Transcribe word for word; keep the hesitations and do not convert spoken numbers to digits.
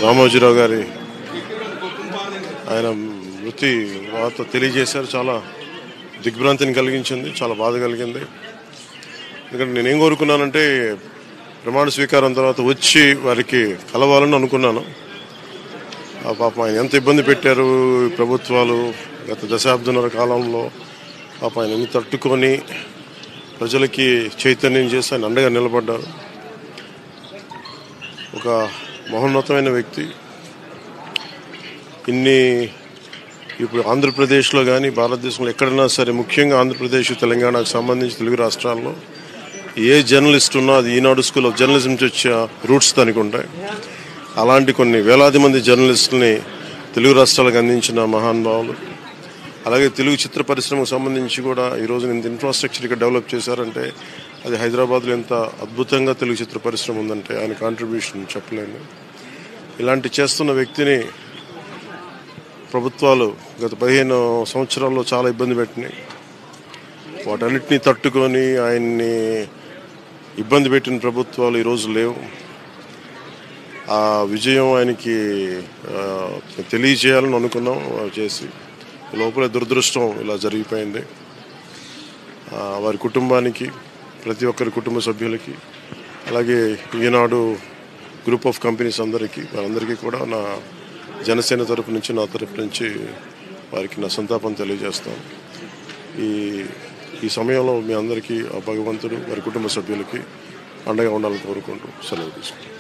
రామోజీరావు గారి ఆయన మృతి వార్త తెలియజేశారు. చాలా దిగ్భ్రాంతిని కలిగించింది, చాలా బాధ కలిగింది. ఎందుకంటే నేనేం కోరుకున్నానంటే ప్రమాణ స్వీకారం తర్వాత వచ్చి వారికి కలవాలని అనుకున్నాను. ఆ పాపం ఆయన ఎంత ఇబ్బంది పెట్టారు ప్రభుత్వాలు గత దశాబ్దన్నర కాలంలో. పాపం ఆయన ఎన్ని తట్టుకొని ప్రజలకి చైతన్యం చేసి ఆయన అండగా నిలబడ్డారు. ఒక మహోన్నతమైన వ్యక్తి. ఇన్ని ఇప్పుడు ఆంధ్రప్రదేశ్లో కానీ భారతదేశంలో ఎక్కడైనా సరే, ముఖ్యంగా ఆంధ్రప్రదేశ్ తెలంగాణకు సంబంధించి తెలుగు రాష్ట్రాల్లో ఏ జర్నలిస్ట్ ఉన్నా అది ఈనాడు స్కూల్ ఆఫ్ జర్నలిజం నుంచి వచ్చే రూట్స్ దానికి ఉంటాయి. అలాంటి కొన్ని వేలాది మంది జర్నలిస్టులని తెలుగు రాష్ట్రాలకు అందించిన మహానుభావులు. అలాగే తెలుగు చిత్ర పరిశ్రమకు సంబంధించి కూడా ఈరోజు ఇంత ఇన్ఫ్రాస్ట్రక్చర్ ఇక్కడ డెవలప్ చేశారంటే అది హైదరాబాద్లో ఎంత అద్భుతంగా తెలుగు చిత్ర పరిశ్రమ ఉందంటే ఆయన కాంట్రిబ్యూషన్ చెప్పలేను. ఇలాంటి చేస్తున్న వ్యక్తిని ప్రభుత్వాలు గత పదిహేను సంవత్సరాల్లో చాలా ఇబ్బంది పెట్టినాయి. వాటన్నిటినీ తట్టుకొని ఆయన్ని ఇబ్బంది పెట్టిన ప్రభుత్వాలు ఈరోజు లేవు. ఆ విజయం ఆయనకి తెలియజేయాలని అనుకున్నాం, చేసి లోపల దురదృష్టం ఇలా జరిగిపోయింది. వారి కుటుంబానికి, ప్రతి ఒక్కరి కుటుంబ సభ్యులకి, అలాగే ఈనాడు గ్రూప్ ఆఫ్ కంపెనీస్ అందరికీ, వారందరికీ కూడా నా జనసేన తరపు నుంచి, నా తరపు నుంచి వారికి నా సంతాపం తెలియజేస్తాను. ఈ ఈ సమయంలో మీ అందరికీ ఆ భగవంతుడు వారి కుటుంబ సభ్యులకి అండగా ఉండాలని కోరుకుంటూ సెలవు తీసుకుంటాను.